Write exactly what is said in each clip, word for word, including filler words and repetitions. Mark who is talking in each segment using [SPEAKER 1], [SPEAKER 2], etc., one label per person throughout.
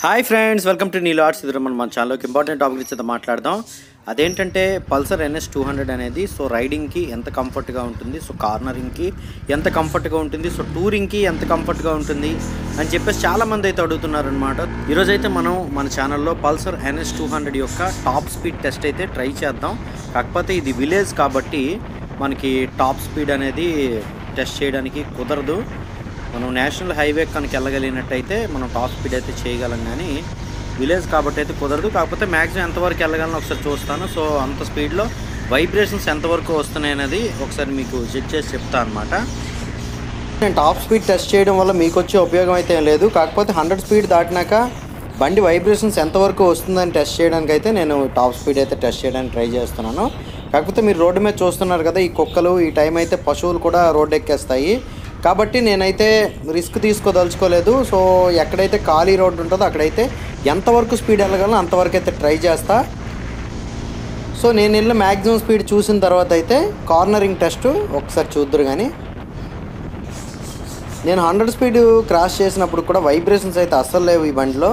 [SPEAKER 1] Hi friends, welcome to Neelu arts. ఇది మన ఛానల్లోకి ఇంపార్టెంట్ టాపిక్ ఇచ్చేది మాట్లాడదాం. అదేంటంటే Pulsar N S two hundred అనేది సో రైడింగ్కి ఎంత కంఫర్ట్గా ఉంటుంది, సో కార్నరింగ్కి ఎంత కంఫర్ట్గా ఉంటుంది, సో టూరింగ్కి ఎంత కంఫర్ట్గా ఉంటుంది అని చెప్పేసి చాలామంది అయితే అడుగుతున్నారనమాట. ఈరోజైతే మనం మన ఛానల్లో Pulsar N S two hundred యొక్క టాప్ స్పీడ్ టెస్ట్ అయితే ట్రై చేద్దాం. కాకపోతే ఇది విలేజ్ కాబట్టి మనకి టాప్ స్పీడ్ అనేది టెస్ట్ చేయడానికి కుదరదు. మనం నేషనల్ హైవే కనుక వెళ్ళగలిగినట్టయితే మనం టాప్ స్పీడ్ అయితే చేయగలం, కానీ విలేజ్ కాబట్టి అయితే కుదరదు. కాకపోతే మ్యాక్సిమం ఎంతవరకు వెళ్ళగలను ఒకసారి చూస్తాను. సో అంత స్పీడ్లో వైబ్రేషన్స్ ఎంతవరకు వస్తున్నాయి అనేది ఒకసారి మీకు చెక్ చేసి చెప్తాను అనమాట. నేను టాప్ స్పీడ్ టెస్ట్ చేయడం వల్ల మీకు వచ్చే ఉపయోగం అయితే ఏం లేదు. కాకపోతే హండ్రెడ్ స్పీడ్ దాటినాక బండి వైబ్రేషన్స్ ఎంతవరకు వస్తుందని టెస్ట్ చేయడానికి అయితే నేను టాప్ స్పీడ్ అయితే టెస్ట్ చేయడానికి ట్రై చేస్తున్నాను. కాకపోతే మీరు రోడ్డు మీద చూస్తున్నారు కదా, ఈ కుక్కలు ఈ టైం అయితే పశువులు కూడా రోడ్డు ఎక్కేస్తాయి. కాబట్టి నేనైతే రిస్క్ తీసుకోదలుచుకోలేదు. సో ఎక్కడైతే ఖాళీ రోడ్డు ఉంటుందో అక్కడైతే ఎంతవరకు స్పీడ్ వెళ్ళగలను అంతవరకు అయితే ట్రై చేస్తా. సో నేను వెళ్ళి మ్యాక్సిమం స్పీడ్ చూసిన తర్వాత అయితే కార్నరింగ్ టెస్ట్ ఒకసారి చూద్దరు. కానీ నేను హండ్రెడ్ స్పీడ్ క్రాస్ చేసినప్పుడు కూడా వైబ్రేషన్స్ అయితే అస్సలు లేవు ఈ బండిలో.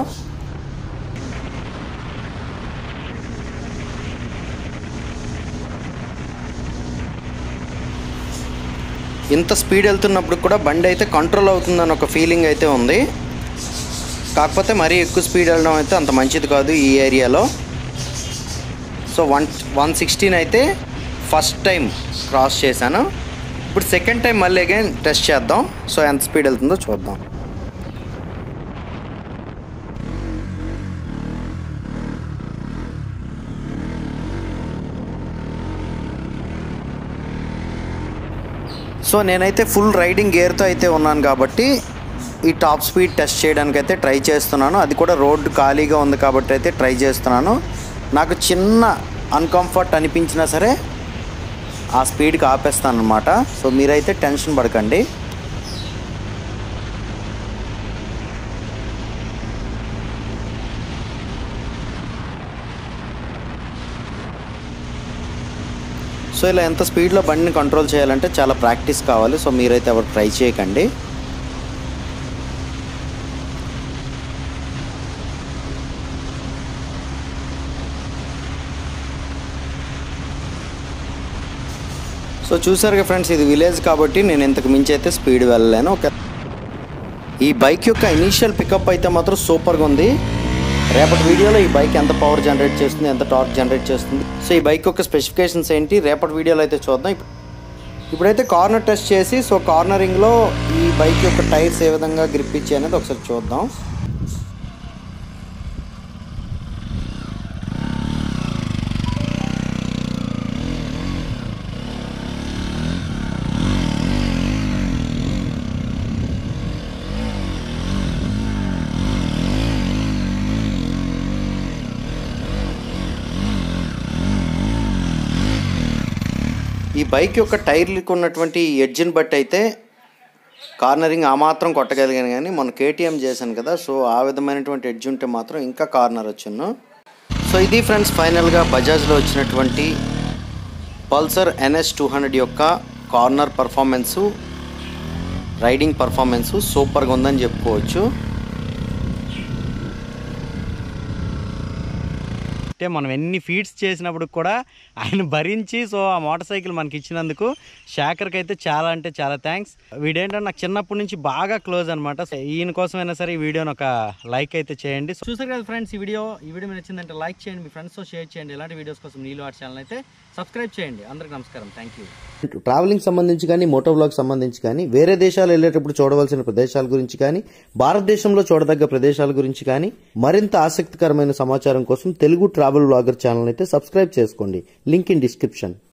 [SPEAKER 1] ఇంత స్పీడ్ వెళ్తున్నప్పుడు కూడా బండి అయితే కంట్రోల్ అవుతుందని ఒక ఫీలింగ్ అయితే ఉంది. కాకపోతే మరీ ఎక్కువ స్పీడ్ వెళ్ళడం అయితే అంత మంచిది కాదు ఈ ఏరియాలో. సో వన్ వన్ సిక్స్టీన్ అయితే ఫస్ట్ టైం క్రాస్ చేశాను. ఇప్పుడు సెకండ్ టైం మళ్ళీ అగైన్ టెస్ట్ చేద్దాం. సో ఎంత స్పీడ్ వెళ్తుందో చూద్దాం. సో నేనైతే ఫుల్ రైడింగ్ గేర్తో అయితే ఉన్నాను కాబట్టి ఈ టాప్ స్పీడ్ టెస్ట్ చేయడానికి అయితే ట్రై చేస్తున్నాను. అది కూడా రోడ్డు ఖాళీగా ఉంది కాబట్టి అయితే ట్రై చేస్తున్నాను. నాకు చిన్న అన్కంఫర్ట్ అనిపించినా సరే ఆ స్పీడ్కి ఆపేస్తాను అనమాట. సో మీరైతే టెన్షన్ పడకండి. సో ఇలా ఎంత స్పీడ్లో బండిని కంట్రోల్ చేయాలంటే చాలా ప్రాక్టీస్ కావాలి. సో మీరైతే ఎవరు ట్రై చేయకండి. సో చూసారుగా ఫ్రెండ్స్, ఇది విలేజ్ కాబట్టి నేను ఇంతకు మించి అయితే స్పీడ్ వెళ్ళలేను. ఒక ఈ బైక్ యొక్క ఇనీషియల్ పికప్ అయితే మాత్రం సూపర్గా ఉంది. రేపటి వీడియోలో ఈ బైక్ ఎంత పవర్ జనరేట్ చేస్తుంది, ఎంత టార్క్ జనరేట్ చేస్తుంది, సో ఈ బైక్ యొక్క స్పెసిఫికేషన్స్ ఏంటి రేపటి వీడియోలో అయితే చూద్దాం. ఇప్పుడైతే కార్నర్ టెస్ట్ చేసి సో కార్నరింగ్లో ఈ బైక్ యొక్క టైర్స్ ఏ విధంగా గ్రిప్ ఇచ్చి అనేది ఒకసారి చూద్దాం. ఈ బైక్ యొక్క టైర్లకు ఉన్నటువంటి ఎడ్జ్ని బట్టి అయితే కార్నరింగ్ ఆ మాత్రం కొట్టగలిగాను. కానీ మొన్న కేటీఎం చేశాను కదా, సో ఆ విధమైనటువంటి ఎడ్జ్ ఉంటే మాత్రం ఇంకా కార్నర్ వచ్చును. సో ఇది ఫ్రెండ్స్ ఫైనల్గా బజాజ్లో వచ్చినటువంటి Pulsar N S two hundred యొక్క కార్నర్ పర్ఫార్మెన్సు, రైడింగ్ పర్ఫార్మెన్సు సూపర్గా ఉందని చెప్పుకోవచ్చు. అంటే మనం ఎన్ని ఫీట్స్ చేసినప్పుడు కూడా ఆయన భరించి సో ఆ మోటార్ సైకిల్ మనకి ఇచ్చినందుకు శాఖర్కి అయితే చాలా అంటే చాలా థ్యాంక్స్. వీడేంటంటే నాకు చిన్నప్పటి నుంచి బాగా క్లోజ్ అనమాట. ఈయన కోసమైనా సరే ఈ వీడియోని ఒక లైక్ అయితే చేయండి. చూసారు కదా ఫ్రెండ్స్, ఈ వీడియో ఈ వీడియో మీరు నచ్చిందంటే లైక్ చేయండి, మీ ఫ్రెండ్స్తో షేర్ చేయండి. ఇలాంటి వీడియోస్ కోసం నీలు ఆర్ట్స్ ఛానల్ అయితే సబ్స్క్రైబ్ చేయండి. అందరికి నమస్కారం, థ్యాంక్ యూ. ట్రావెలింగ్ సంబంధించి కానీ మోటో వ్లాగ్ సంబంధించి కానీ వేరే దేశాలు వెళ్ళేటప్పుడు చూడవలసిన ప్రదేశాల గురించి కానీ భారతదేశంలో చూడదగ్గ ప్రదేశాల గురించి కానీ మరింత ఆసక్తికరమైన సమాచారం కోసం తెలుగు ట్రావెల్ వ్లాగర్ ఛానల్ అయితే సబ్స్క్రైబ్ చేసుకోండి. Link in description.